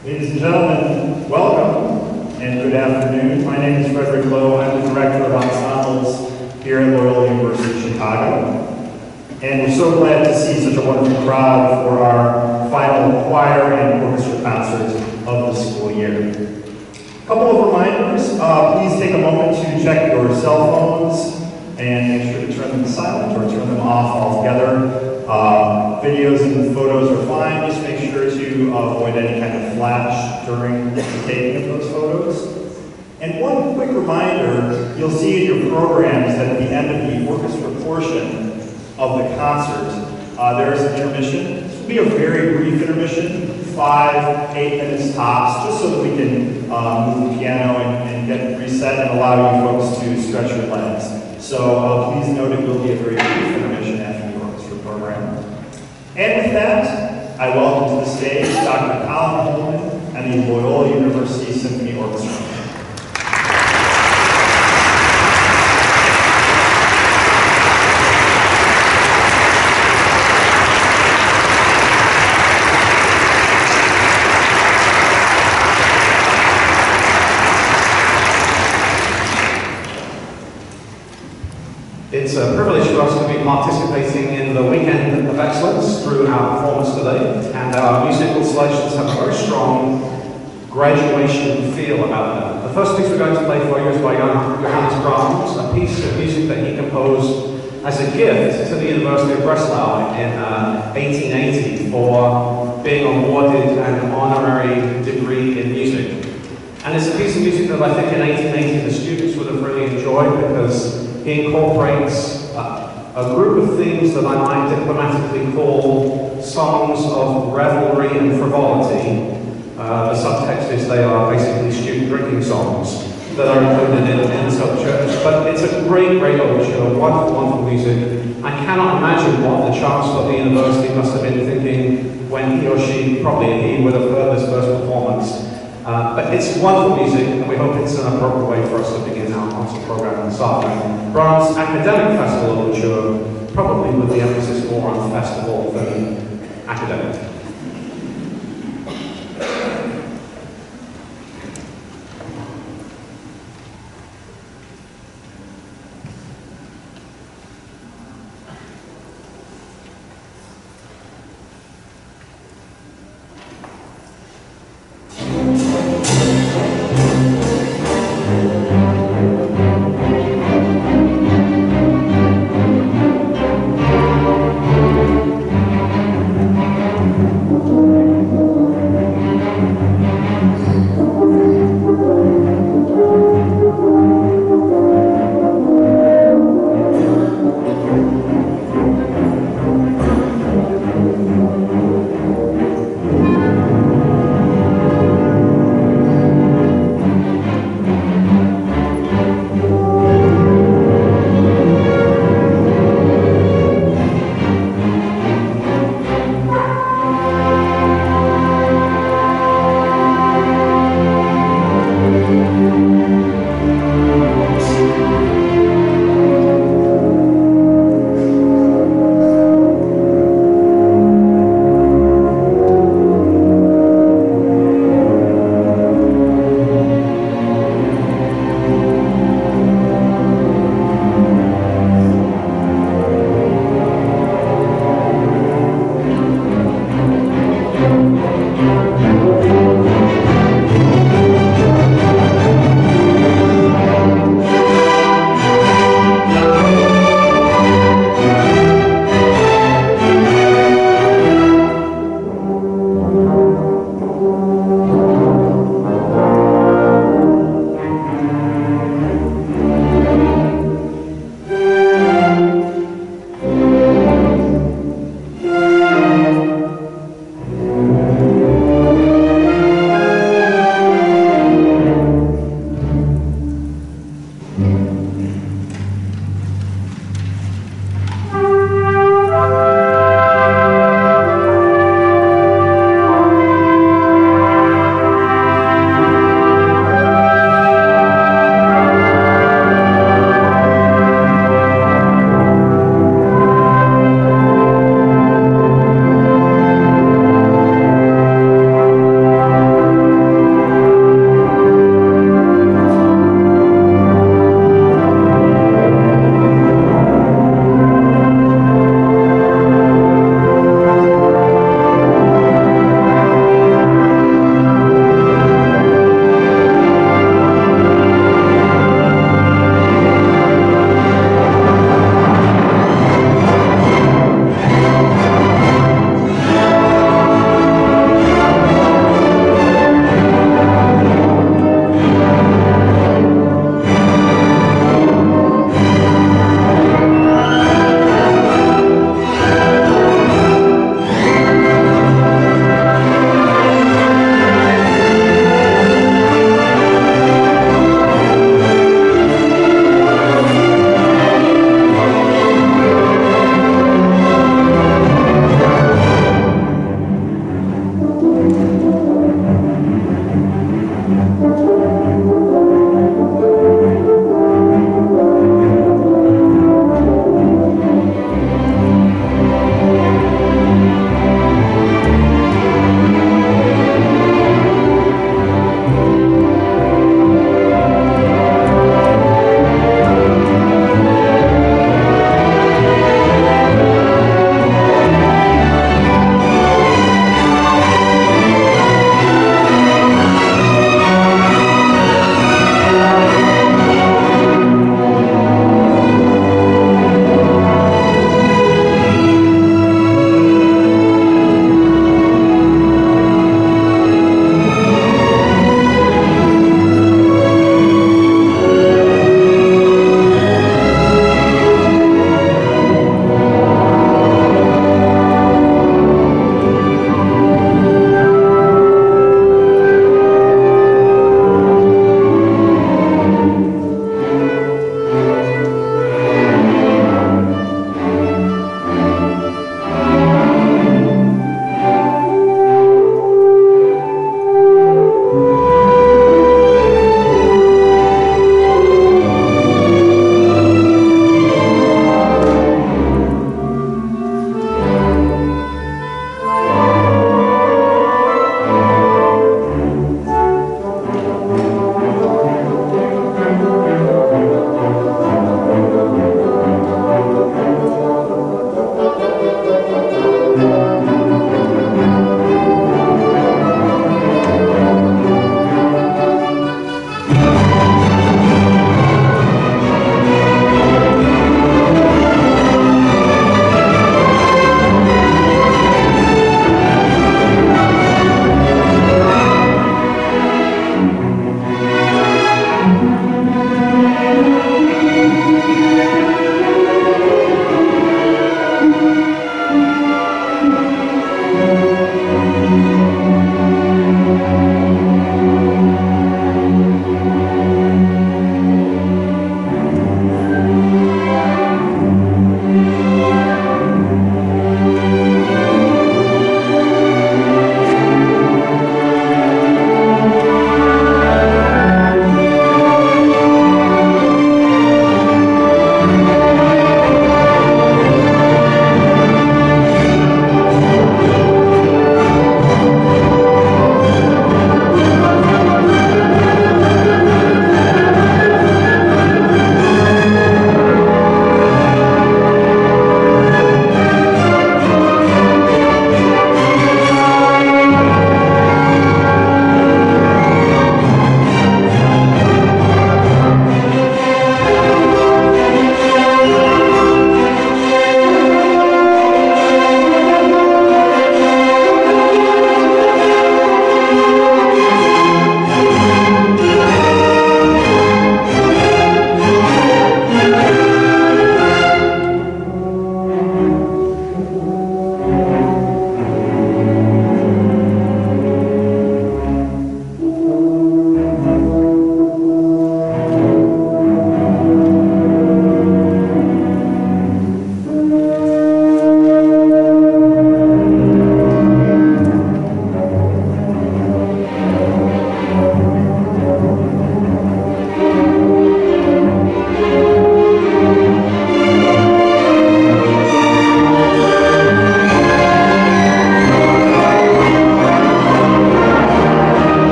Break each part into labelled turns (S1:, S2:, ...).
S1: Ladies and gentlemen, welcome and good afternoon. My name is Frederick Lowe. I'm the Director of Ensembles here at Loyola University Chicago. And we're so glad to see such a wonderful crowd for our final choir and orchestra concert of the school year. A couple of reminders. Please take a moment to check your cell phones and make sure to turn them silent or turn them off altogether. Videos and photos are fine. Just make sure to avoid any kind of flash during the taking of those photos. And one quick reminder, you'll see in your programs that at the end of the orchestra portion of the concert, there is an intermission. This will be a very brief intermission, 5-8 minutes tops, just so that we can move the piano and get reset and allow you folks to stretch your legs. So please note it will be a very brief intermission after the orchestra program. And with that, I welcome to the stage Dr. Colin Holman and the Loyola University Symphony Orchestra.
S2: It's a privilege for us to be participating in the Weekend of Excellence through our performance today, and our musical selections have a very strong graduation feel about them. The first piece we're going to play for you is by Johannes Brahms, a piece of music that he composed as a gift to the University of Breslau in 1880 for being awarded an honorary degree in music. And it's a piece of music that I think in 1880 the students would have really enjoyed because he incorporates a group of things that I might diplomatically call songs of revelry and frivolity. The subtext is they are basically student drinking songs that are included in sub-church. But it's a great, great overture, wonderful, wonderful music. I cannot imagine what the chancellor of the university must have been thinking when he or she, probably he, would have heard this first performance. But it's wonderful music, and we hope it's an appropriate way for us to begin our concert program this afternoon. Brahms' Academic Festival Overture, probably with the emphasis more on festival than academic.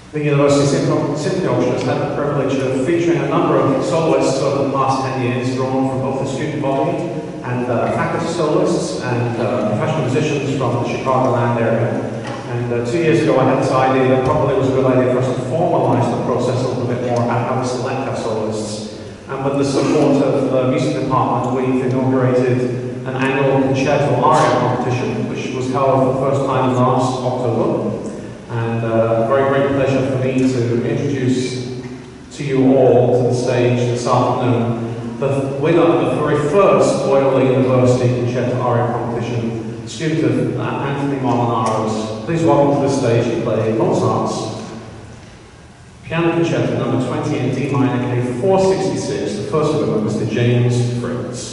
S2: The University Symphony Orchestra has had the privilege of featuring a number of soloists over the past 10 years, drawn from both the student body and faculty soloists and professional musicians from the Chicagoland area. And 2 years ago I had this idea that probably was a good idea for us to formalize the process a little bit more and how we select our soloists. And with the support of the music department, we've inaugurated an annual concerto aria competition, which was held for the first time last October. And a very great pleasure for me to introduce to you all to the stage this afternoon the winner of the very first Loyola University Concerto Aria Competition, student of Anthony Molinaro's. Please welcome to the stage to play Mozart's Piano Concerto number 20 in D minor K 466, the first movement, Mr. James Fritz.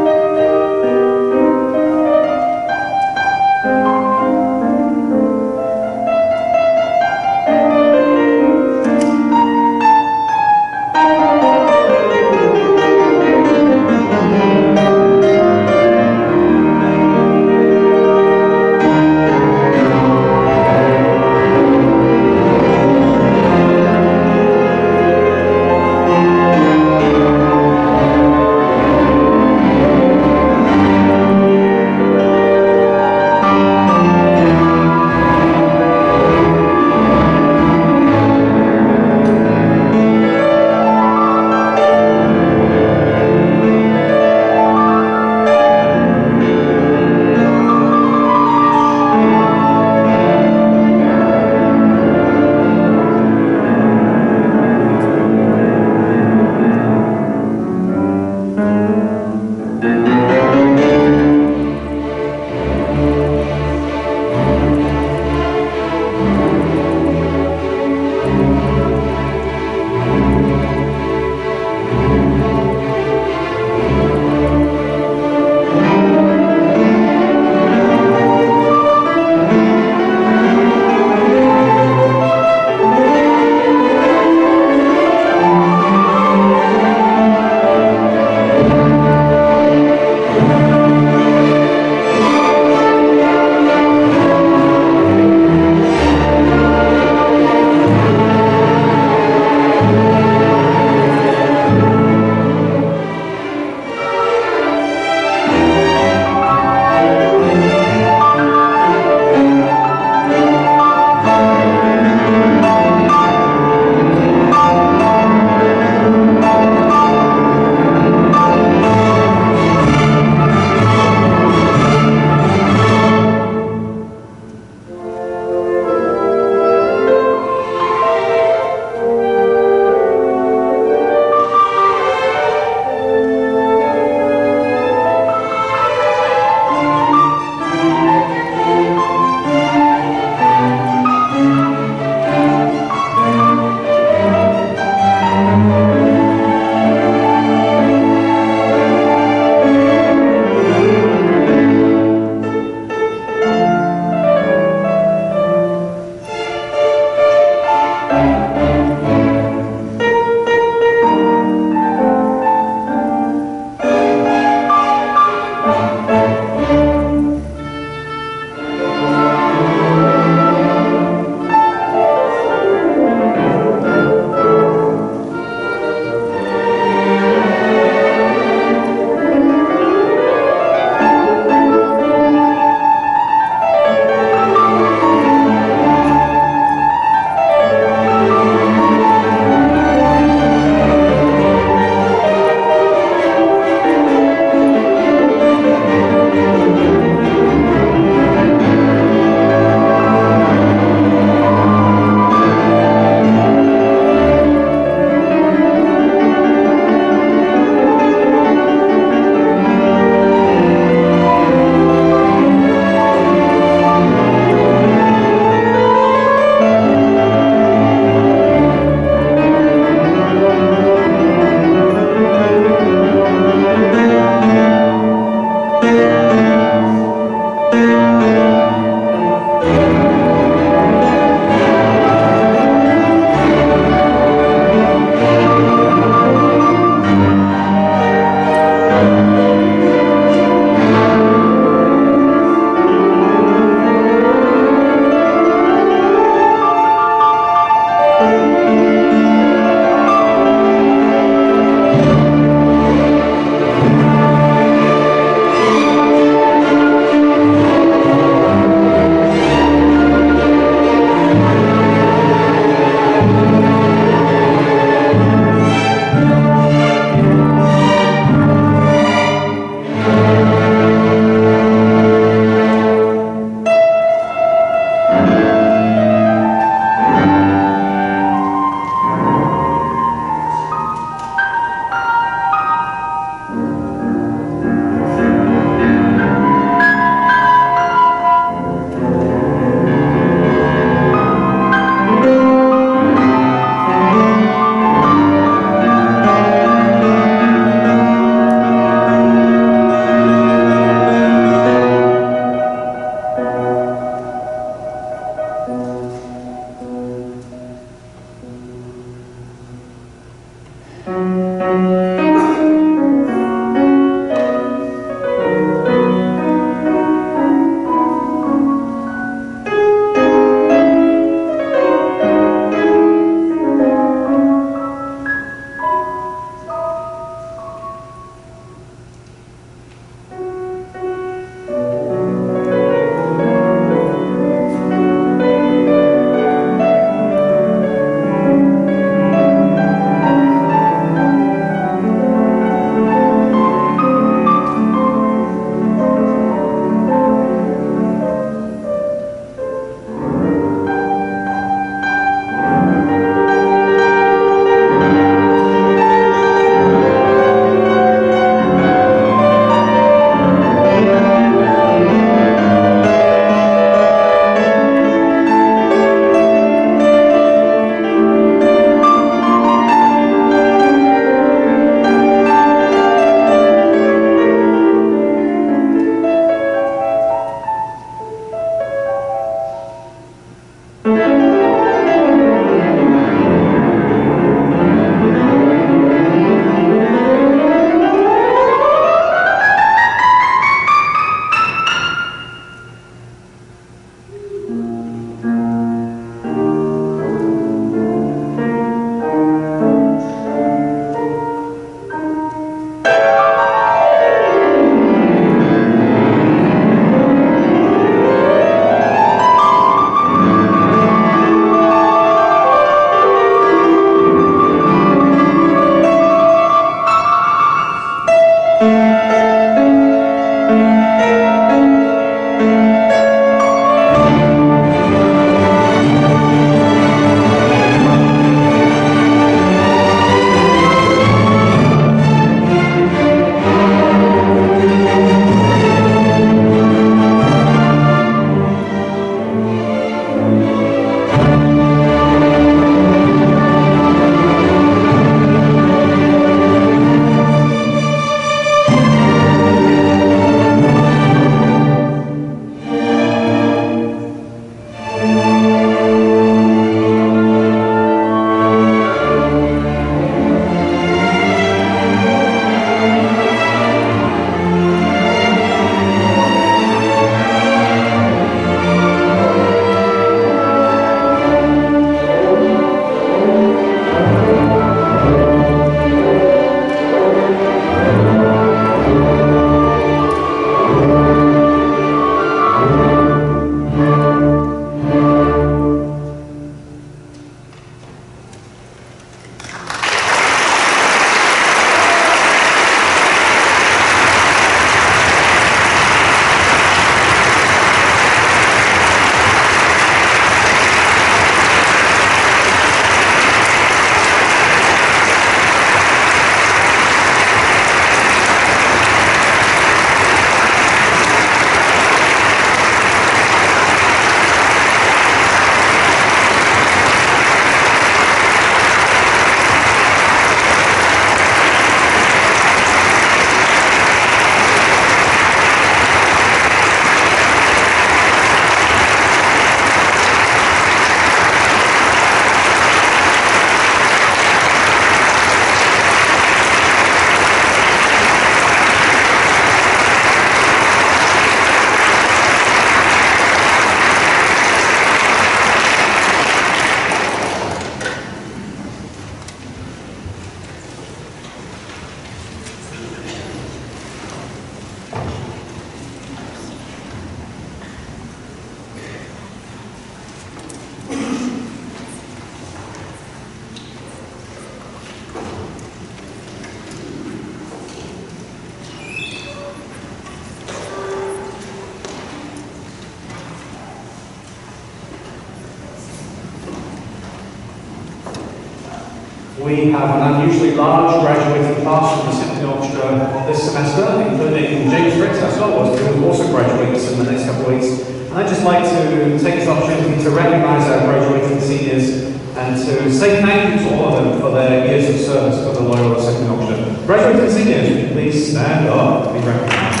S2: We have an unusually large graduating class from the Symphony Orchestra this semester, including James Fritz, our soloist, who will also graduate in the next couple of weeks. And I'd just like to take this opportunity to recognize our graduating seniors and to say thank you to all of them for their years of service for the Loyola Symphony Orchestra. Graduating seniors, please stand up and be recognized.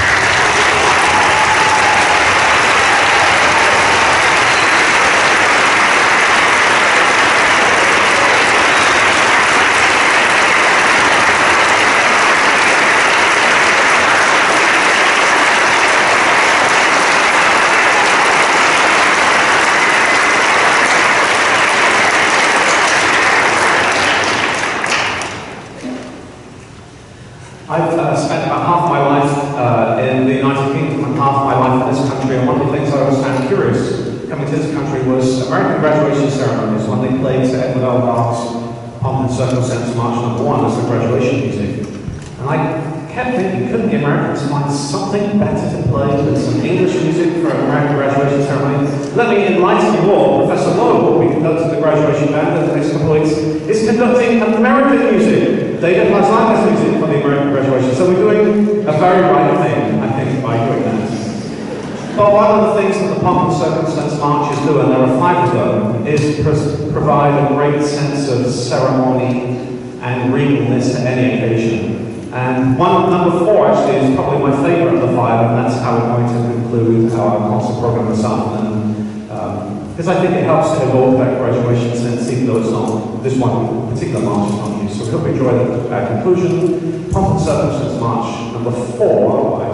S2: I've spent about half my life in the United Kingdom and half my life in this country, and one of the things I always found curious coming to this country was American graduation ceremonies when they played to Edward L. Bach's Pomp and Circumstance March No. 1 as the graduation music. And I kept thinking, couldn't the Americans find something better to play than some English music for an American graduation ceremony? Let me enlighten you all. Professor Loyola, who will be conducting the graduation band in the next couple of weeks, is conducting American music. David Haslama's music for the American graduation. So we're doing a very right thing, I think, by doing that. But one of the things that the Pomp and Circumstance Marches do, and there are 5 of them, is provide a great sense of ceremony and regalness to any occasion. And number 4 actually is probably my favorite of the 5, and that's how we're going to conclude our concert program this afternoon. Because I think it helps to evoke that graduation sense, even though it's not, this one particular march is not used. So we hope you enjoy that conclusion. Pomp and Circumstance March number 4